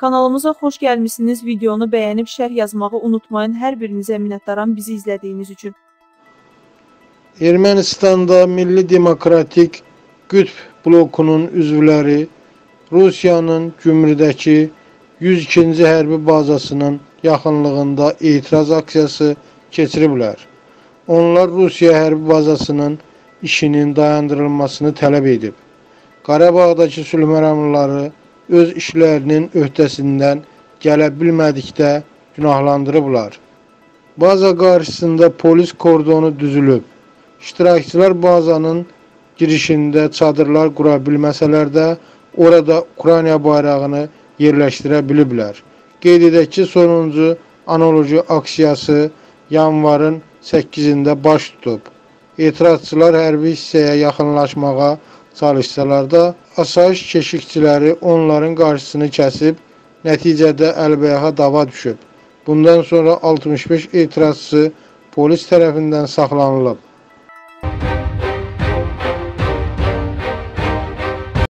Kanalımıza xoş gəlmişsiniz. Videonu bəyənib şərh yazmağı unutmayın. Hər birinizə minnətdaram bizi izlədiyiniz üçün. Ermənistanda Milli Demokratik Qütb blokunun üzvləri Rusiyanın Gümrüdəki 102-ci hərbi bazasının yaxınlığında etiraz aksiyası keçiriblər. Onlar Rusiya hərbi bazasının işinin dayandırılmasını tələb edib. Qarabağdakı sülh məramlıları öz işlərinin öhdəsindən gələ bilmədikdə günahlandırıblar. Baza qarşısında polis kordonu düzülüb. İştirakçılar bazanın girişində çadırlar qura bilməsələr də orada Ukrayna bayrağını yerləşdirə biliblər. Qeyd edək ki, sonuncu analoji aksiyası yanvarın 8-də baş tutub. Etirazçılar hərbi hissəyə yaxınlaşmağa çalışsalar da asayiş keşikçiləri onların qarşısını kəsib, nəticədə əlbəyaxa dava düşüb. Bundan sonra 65 etirazçı polis tərəfindən saxlanılıb.